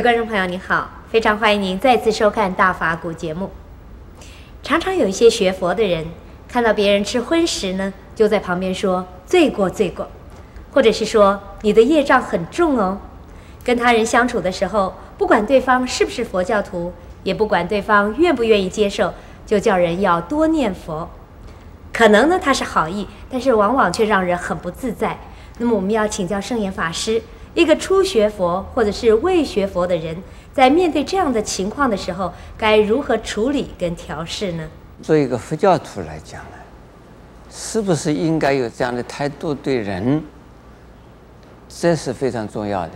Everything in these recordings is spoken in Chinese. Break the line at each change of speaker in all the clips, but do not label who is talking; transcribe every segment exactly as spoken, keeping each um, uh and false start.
观众朋友，您好，非常欢迎您再次收看《大法古》节目。常常有一些学佛的人，看到别人吃荤食呢，就在旁边说罪过罪过，或者是说你的业障很重哦。跟他人相处的时候，不管对方是不是佛教徒，也不管对方愿不愿意接受，就叫人要多念佛。可能呢他是好意，但是往往却让人很不自在。那么我们要请教圣严法师，一个初学佛或者是未学佛的人，在面对这样的情况的时候，该如何处理跟调试呢？
作为一个佛教徒来讲呢，是不是应该有这样的态度对人，这是非常重要的，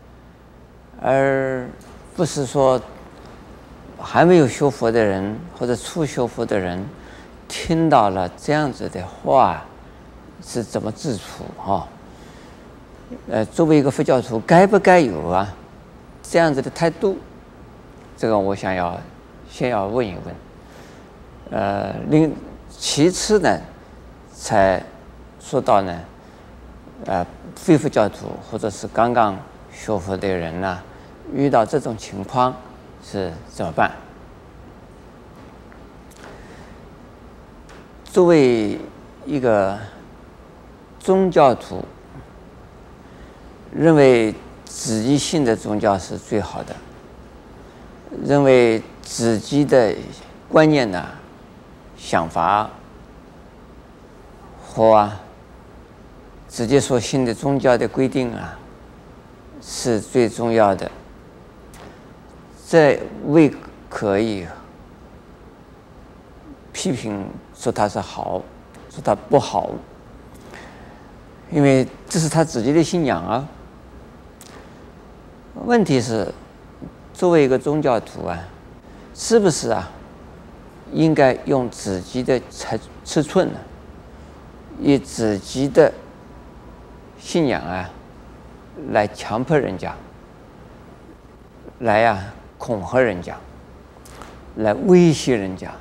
而不是说还没有学佛的人或者初学佛的人听到了这样子的话是怎么自处啊？呃，作为一个佛教徒，该不该有啊这样子的态度？这个我想要先要问一问。呃，另其次呢，才说到呢，呃，非佛教徒或者是刚刚学佛的人呢，遇到这种情况是怎么办？作为一个宗教徒，认为自己信的宗教是最好的，认为自己的观念呢、想法和啊自己所信的宗教的规定啊是最重要的，这未可以批评说它是好，说它不好，因为这是他自己的信仰啊。问题是，作为一个宗教徒啊，是不是啊，应该用自己的尺尺寸呢，以自己的信仰啊，来强迫人家，来呀、啊、恐吓人家，来威胁人家？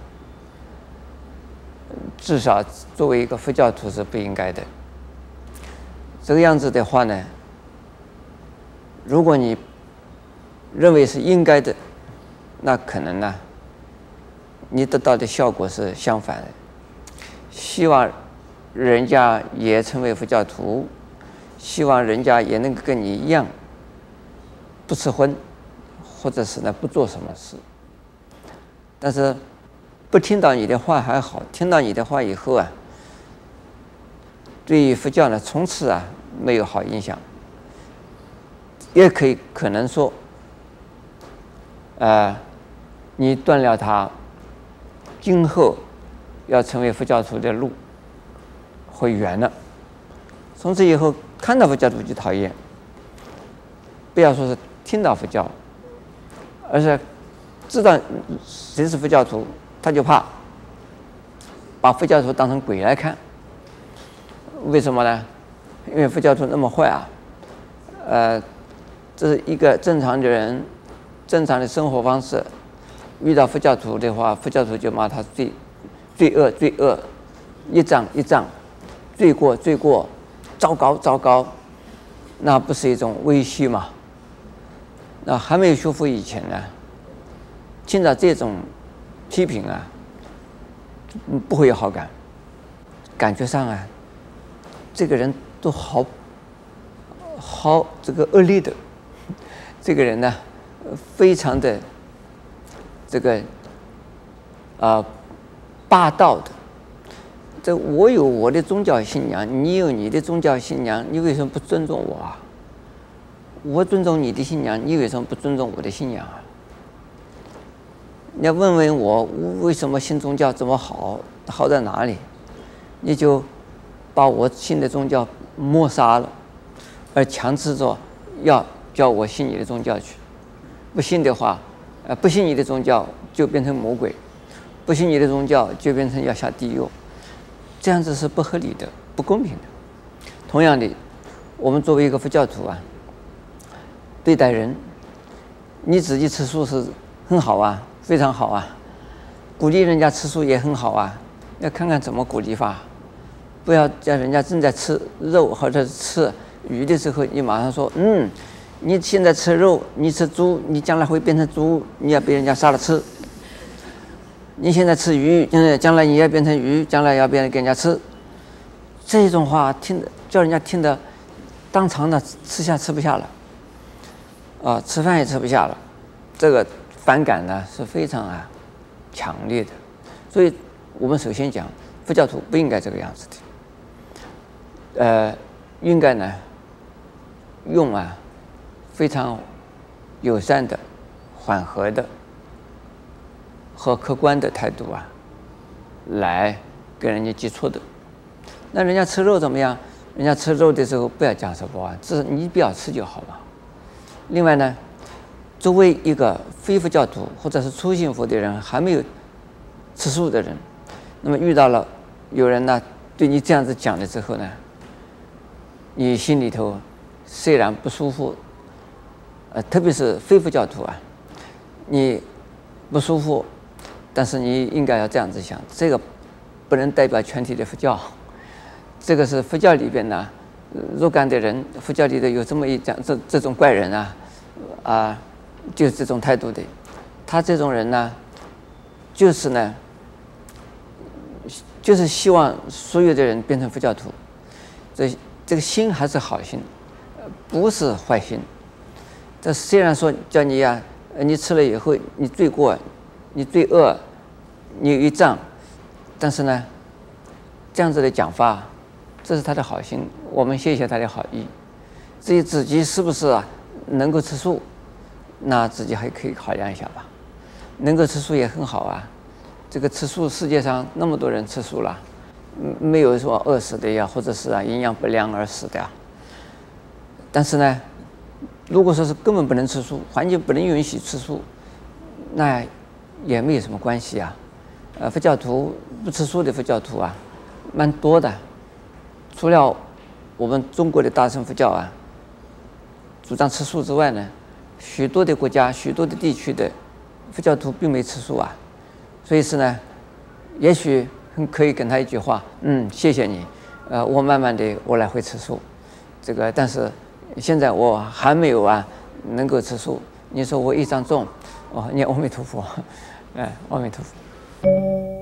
至少作为一个佛教徒是不应该的。这个样子的话呢，如果你认为是应该的，那可能呢，你得到的效果是相反的。希望人家也成为佛教徒，希望人家也能跟你一样，不吃荤，或者是呢不做什么事。但是不听到你的话还好，听到你的话以后啊，对于佛教呢，从此啊没有好印象，也可以可能说，呃，你断了他今后要成为佛教徒的路，会远了。从此以后看到佛教徒就讨厌，不要说是听到佛教，而是知道谁是佛教徒，他就怕，把佛教徒当成鬼来看。为什么呢？因为佛教徒那么坏啊，呃，这是一个正常的人，正常的生活方式。遇到佛教徒的话，佛教徒就骂他罪罪恶罪恶，一障一障，罪过罪过，糟糕糟糕，那不是一种威胁吗？那还没有学佛以前呢，听到这种批评啊，不会有好感，感觉上啊，这个人都好好这个恶劣的，这个人呢，非常的这个啊、呃、霸道的。这我有我的宗教信仰，你有你的宗教信仰，你为什么不尊重我啊？我尊重你的信仰，你为什么不尊重我的信仰啊？你要问问我为什么信宗教这么好，好在哪里？你就把我信的宗教抹杀了，而强制着要叫我信你的宗教去。不信的话，呃，不信你的宗教就变成魔鬼，不信你的宗教就变成要下地狱。这样子是不合理的，不公平的。同样的，我们作为一个佛教徒啊，对待人，你自己吃素是很好啊，非常好啊，鼓励人家吃素也很好啊，要看看怎么鼓励法。不要叫人家正在吃肉或者吃鱼的时候，你马上说嗯， 你现在吃肉，你吃猪，你将来会变成猪，你要被人家杀了吃。你现在吃鱼，嗯，将来你要变成鱼，将来要变成给人家吃。这种话听的叫人家听的，当场的吃下吃不下了，啊，吃饭也吃不下了，这个反感呢是非常啊强烈的。所以我们首先讲，佛教徒不应该这个样子的，呃，应该呢用啊非常友善的、缓和的和客观的态度啊，来跟人家接触的。那人家吃肉怎么样？人家吃肉的时候不要讲什么啊，只是你不要吃就好嘛。另外呢，作为一个非佛教徒或者是初信佛的人，还没有吃素的人，那么遇到了有人呢对你这样子讲了之后呢，你心里头虽然不舒服，呃，特别是非佛教徒啊，你不舒服，但是你应该要这样子想，这个不能代表全体的佛教。这个是佛教里边呢，若干的人，佛教里头有这么一讲，这这种怪人啊，啊，就是这种态度的。他这种人呢，就是呢，就是希望所有的人变成佛教徒。这这个心还是好心，不是坏心。这虽然说叫你呀、啊，你吃了以后你罪过，你罪恶，你有一障，但是呢，这样子的讲法。这是他的好心，我们谢谢他的好意。至于自己是不是啊能够吃素，那自己还可以考量一下吧。能够吃素也很好啊。这个吃素，世界上那么多人吃素了，没有说饿死的呀，或者是啊营养不良而死的呀。但是呢，如果说是根本不能吃素，环境不能允许吃素，那也没有什么关系啊。呃，佛教徒不吃素的佛教徒啊，蛮多的。除了我们中国的大乘佛教啊，主张吃素之外呢，许多的国家、许多的地区的佛教徒并没吃素啊。所以是呢，也许可以跟他一句话，嗯，谢谢你，呃，我慢慢的我来会吃素，这个但是现在我还没有啊能够吃素。你说我一张重，哦，念阿弥陀佛，哎，阿弥陀佛。